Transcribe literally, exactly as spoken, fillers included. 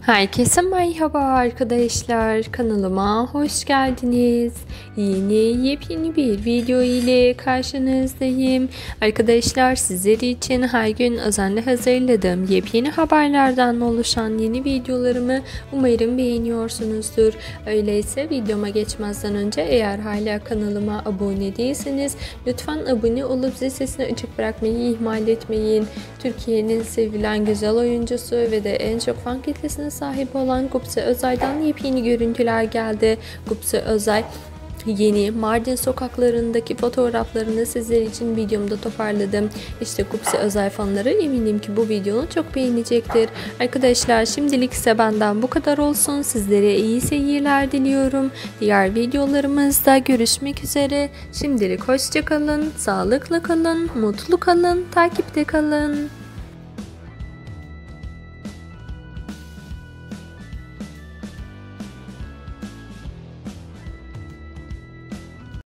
Herkese merhaba arkadaşlar, kanalıma hoş geldiniz. Yeni yepyeni bir video ile karşınızdayım. Arkadaşlar, sizler için her gün özenle hazırladığım yepyeni haberlerden oluşan yeni videolarımı umarım beğeniyorsunuzdur. Öyleyse videoma geçmezden önce eğer hala kanalıma abone değilseniz lütfen abone olup zil sesini açık bırakmayı ihmal etmeyin. Türkiye'nin sevilen güzel oyuncusu ve de en çok fan kitlesine sahip olan Gupse Özay'dan yepyeni görüntüler geldi. Gupse Özay yeni Mardin sokaklarındaki fotoğraflarını sizler için videomda toparladım. İşte Gupse Özay fanları eminim ki bu videonu çok beğenecektir. Arkadaşlar, şimdilik ise benden bu kadar olsun. Sizlere iyi seyirler diliyorum. Diğer videolarımızda görüşmek üzere. Şimdilik hoşça kalın, sağlıklı kalın, mutlu kalın, takipte kalın.